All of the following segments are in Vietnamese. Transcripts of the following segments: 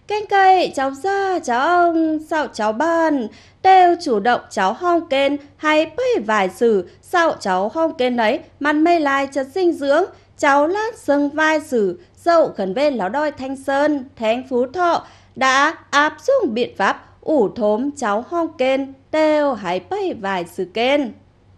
Canh cây cháu ra cháu ông sao cháu bàn đều chủ động cháu hong kên hay bơi vài sử sao cháu hong kên ấy măn mây lai chất dinh dưỡng cháu lát sưng vai sử dậu gần bên lão đôi Thanh Sơn Thánh Phú Thọ đã áp dụng biện pháp ủ thốm cháu hong kên đều hay bơi vài sử kên.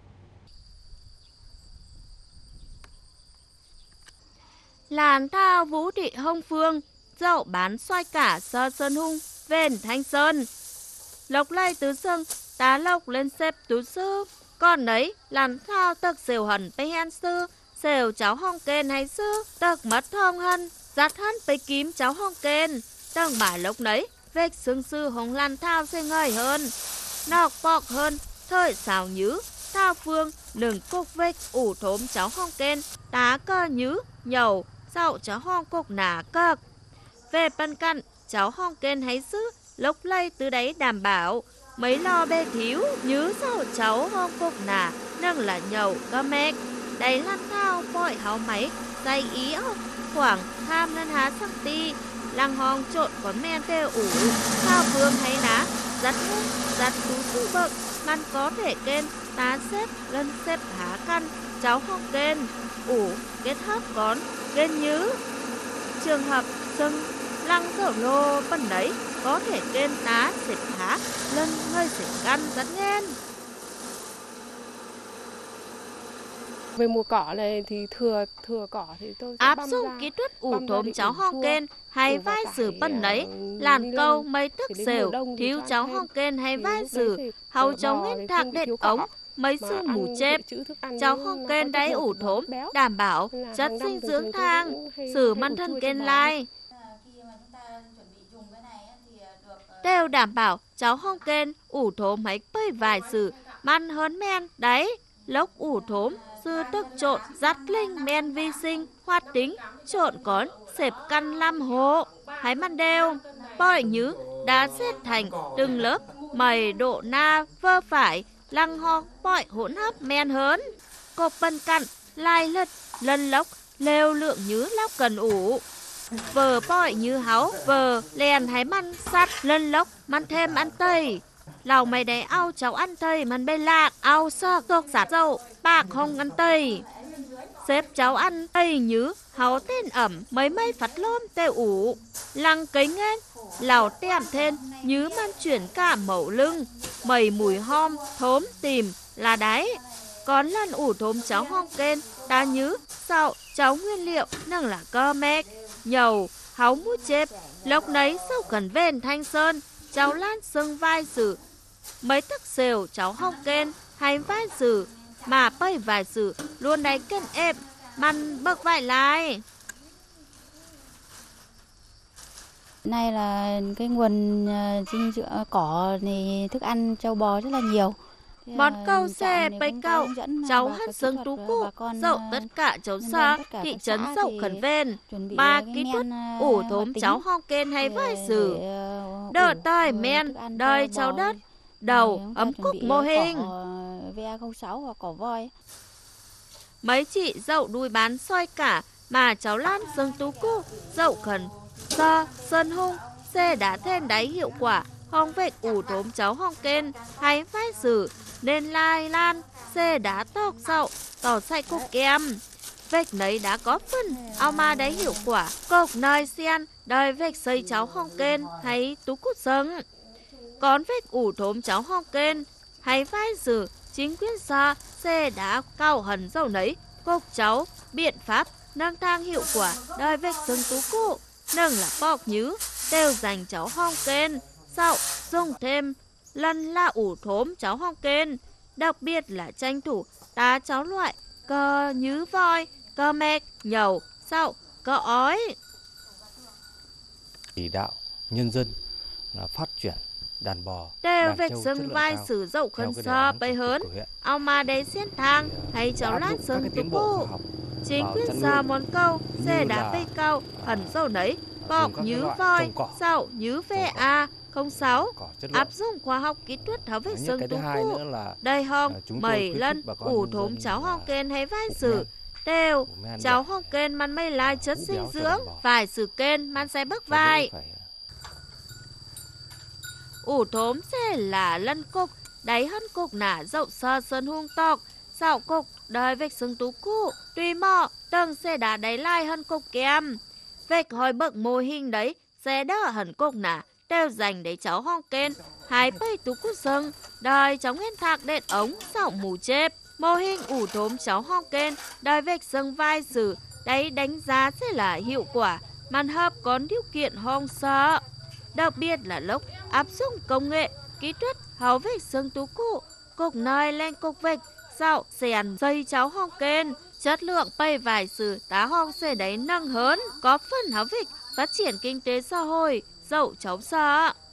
Làn thao Vũ Thị Hồng Phương dậu bán xoay cả sơ sơn hung ven Thanh Sơn lộc lay tứ sưng tá lộc lên xếp tú sư còn ấy làn thao tật xều hẳn bê hen sư xều cháu hong kên hay sư tật mất hong hân giặt hân bê kiếm cháu hong kên tầng bà lộc nấy vết xương sư hồng làn thao sẽ ngời hơn nọc bọc hơn thời xào nhứ thao phương đừng cục vết ủ thốm cháu hong kên tá cơ nhứ nhầu dậu cháu hong cục nả cực về bần cận cháu hong kên hay sư lốc lây từ đấy đảm bảo mấy lo bê thiếu nhứ dậu cháu hong cục nả nâng là nhầu cơ mẹc đấy lăn thao bội háo máy dây ý ốc khoảng tham lên há sắc ti lăng hong trộn con men têu ủ thao vương hay ná dắt hút dắt tú sư bậc man có thể kên tá xếp lân xếp há căn cháu hong kên ủ kết hợp con kên nhứ trường hợp sưng lăng dậu lô bẩn đấy có thể kên tá xếp há lân hơi xếp căn rất nghen. Về mùa cỏ này thì thừa cỏ thì tôi sẽ áp băm dụng ra, kỹ thuật ủ băm ra thốm để cháu ủ hong chua. kên hay Và vai phải, sử bẩn đấy làn câu mấy tức đến xều mùa đông thì thiếu cho cháu thêm. hong kên hay Thì vai lúc đấy sử thì hầu bò cháu thì nguyên không thạc bị đệt thiếu cỏ. ống mấy Mà xương mù ăn chép dự trữ thức ăn cháu nó hong có kên chất đáy lượng ủ thì nó thốm béo. đảm bảo Nên là chất hàng năm dinh thường dưỡng thường tôi thang cũng hay sử ủ măn chua thân cho kên bò. lai đều đảm bảo cháu hong kên ủ thốm mấy bơi vài sử măn hớn men đấy lốc ủ thốm sư tức trộn dắt linh men vi sinh hoạt tính trộn con xếp căn 5 hộ hãy măn đều bỏi nhứ đã xếp thành từng lớp mày độ na vơ phải lăng ho bỏi hỗn hợp men hớn cột bần cặn lai lật lân lốc lêu lượng nhứ lóc cần ủ vờ bỏi như háo vờ lèn hái măn sắt lân lốc măn thêm ăn tây lào mày đấy ao cháu ăn tây măn bê lạc ao sơ cọc sạt dâu bạc không ăn tây xếp cháu ăn tây nhứ háo tên ẩm mấy mây phát lôm tê ủ lăng cấy ngên lào tèm thêm nhứ man chuyển cả mẫu lưng mầy mùi hom thốm tìm là đáy còn lần ủ thốm cháu hong kên ta nhứ sạo cháu nguyên liệu nâng là cơ mec nhầu háo mút chếp lộc nấy sau gần ven Thanh Sơn cháu lan sưng vai sử mấy thức xều cháu hong kên hay vai sử mà bơi vài sử luôn đáy kên ép măn bậc vải lại. Nay là cái nguồn dinh dưỡng cỏ này thức ăn trâu bò rất là nhiều. Món câu xe bày câu cháu hất sưng tú cụ dậu tất cả cháu xa thị trấn dậu khẩn ven ba kỹ thuật ủ thốm cháu hong kên hay vai sử đỡ tai men đời cháu đất đầu ấm cúc mô hình VA06 hoặc cỏ voi. mấy chị dậu đuôi bán xoay cả mà cháu lan sưng tú cụ dậu khẩn do sơn hung xe đã thêm đáy hiệu quả hong vẹt ủ thốm cháu hong kên hay vai sử nên lai lan xe đã tóc dậu tỏ say cục kem vẹt nấy đã có phần ao ma đấy hiệu quả cục nơi xiên đời vẹt xây cháu hong kên hay tú cút sưng còn vẹt ủ thốm cháu hong kên hay vai sử chính quyền xa xe đã cao hẳn dâu nấy cục cháu biện pháp nâng thang hiệu quả đời vẹt sưng tú cụ nâng là bọc nhứ đều dành cháu hong kên sau dùng thêm lần là ủ thốm cháu hong kên đặc biệt là tranh thủ tá cháu loại cờ nhứ voi cờ mẹc nhầu sau cờ ói chỉ đạo nhân dân là phát triển đàn bò đều đàn vẹt trâu sưng chất lượng vai cao sử dậu theo khẩn cái đề sơ án bấy của hớn huyện. ao mà đấy xiên thang hay cháu Áp lát dụng các sưng cái tú tiến bộ khoa cụ học chính vào quyền chăn xa nuôi món câu xe như đã là, bê cao hẳn dâu nấy bọc dùng các cái nhứ loại voi trồng cỏ, sau nhứ VA06 cỏ chất lượng. áp dụng khoa học kỹ thuật tháo vết Nhất sưng cái thứ tú hai cụ nữa là đầy hong chúng tôi mẩy khuyến lân khích bà con ủ nhân thốm dân cháu là hong kên hay vai ủ sử men. đều Ủ men cháu dẻo. hong kên man mây lai chất Hú dinh béo cho dưỡng đàn bò. vài sử kên man xe bức Cho nên vai phải ủ thốm sẽ là lân cục, đáy hân cục nả dậu sơ sơn hung tộc, dạo cục đời vạch xứng tú cụ, tùy mọ, tầng sẽ đá đáy lai hân cục kèm. Vạch hỏi bậc mô hình đấy, sẽ đỡ hân cục nả, đều dành để cháu hong kên, hai bây tú cụ sưng, đời cháu nguyên thạc đện ống, dạo mù chếp. Mô hình ủ thốm cháu hong kên, đời vạch xưng vai sử, đấy đánh giá sẽ là hiệu quả, màn hợp có điều kiện hong sợ. Đặc biệt là lúc áp dụng công nghệ, kỹ thuật háo vạch xương tú cụ, cục nơi lên cục vạch, dạo xèn dây cháu hong kên, chất lượng pây vài sử tá hong sẽ đấy nâng hơn, có phần háo vạch phát triển kinh tế xã hội, dậu cháu sợ.